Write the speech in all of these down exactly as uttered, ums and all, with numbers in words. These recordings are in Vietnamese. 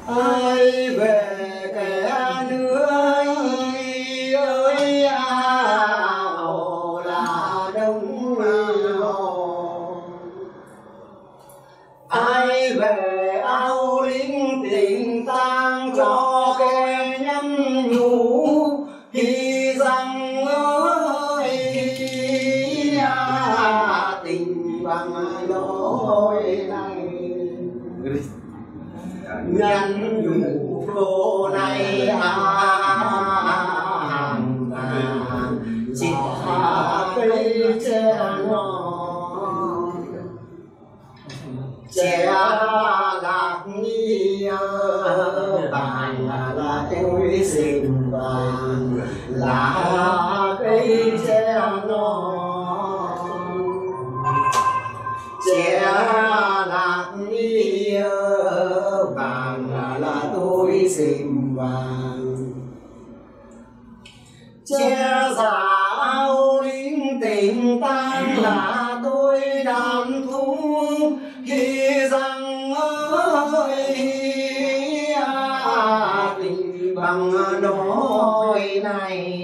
ai về kẻ nữa ơi ao là đông ao, ai về ao lính tình tang cho kẻ nhắn nhủ khi rằng ơi tình bằng đôi này nhắn nhủ cô này hàng vàng chỉ cây tre non trẻ lạc nghi vàng là tôi xinh vàng là cây tre non trẻ lạc nghi vàng là tôi xinh vàng che giả ao lính tình tang là tôi đàn thu khi rằng ơi tình bằng đôi này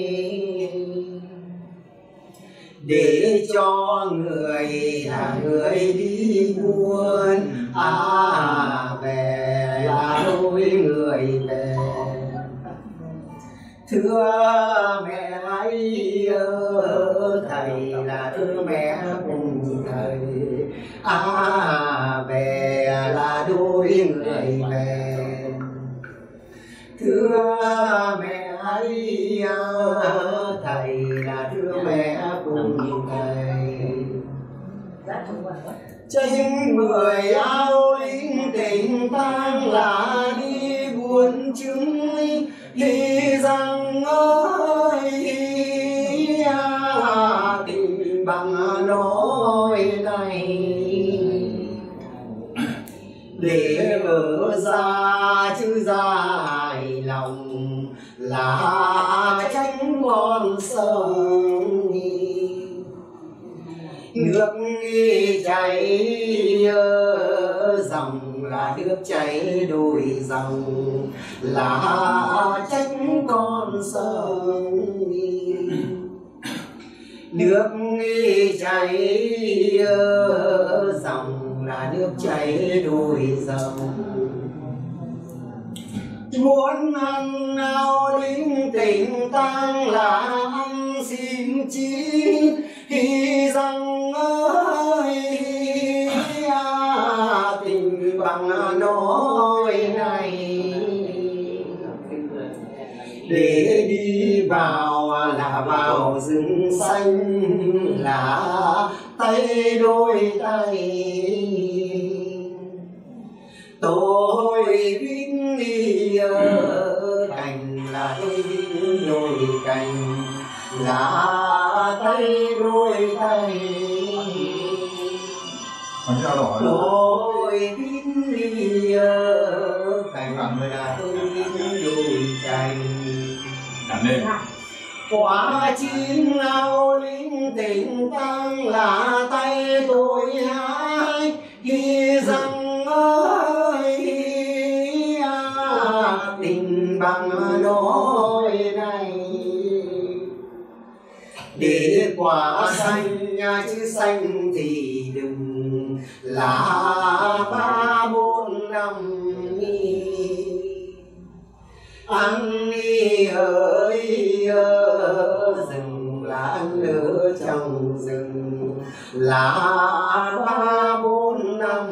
để cho người là người đi buôn à về là đôi người về thưa mẹ ấy thầy là thưa mẹ cùng thầy à về là đôi người về thưa mẹ ấy thầy là thưa mẹ cùng thầy tranh mười ao lính tình tang là đi buôn chứng khi rằng ơi tình bằng nói này để ở ra chứ ra hài lòng là tránh con sông nước chảy dòng là nước chảy đôi dòng là tránh con sông nước chảy dòng là nước chảy đôi dòng muốn ăn ao lính tình tang là ăn xin chi khi rằng ơi tình bằng nói này để đi vào là vào rừng xanh là tay đôi tay tôi biết đi cành là tôi biết đôi cành là tay đôi tay tôi biết đi cành là tôi biết đôi cành quả chín ao lính tình tang là tay tôi hai khi rằng ơi tình bằng đôi này để quả xanh chứ xanh thì đừng là ba bốn năm ăn đi ơi rừng là ăn ở trong rừng là ba bốn năm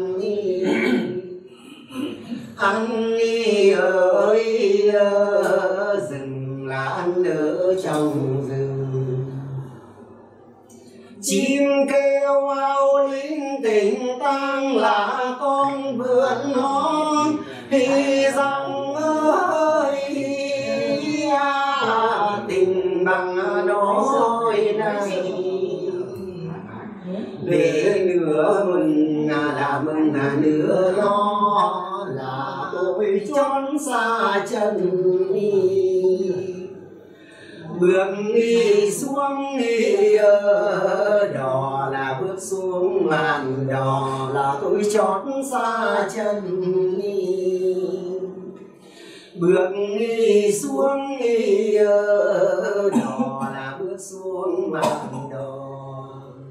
ăn đi ơi rừng là ăn ở trong rừng chim kêu ao lính tình tang là con vượn non thì rằng ơi tình bằng đôi này để nửa mừng là mừng nửa lo là tôi trốn xa chân bước đi xuống đi đò là bước xuống màn đò là tôi chót xa chân đi bước đi xuống đi đò là bước xuống bằng đò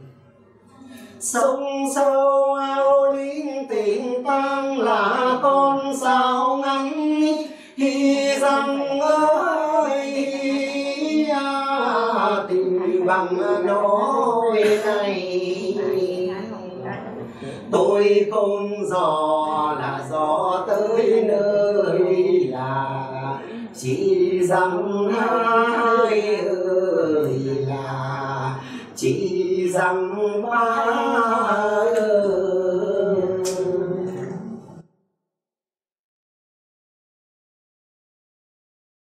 sông sâu ao linh tình tăng là con sao ngắn hi rằng ơi à, tình bằng nỗi này tôi không dò là gió tới nơi là chỉ rằng hai ơi là chỉ rằng ba ơi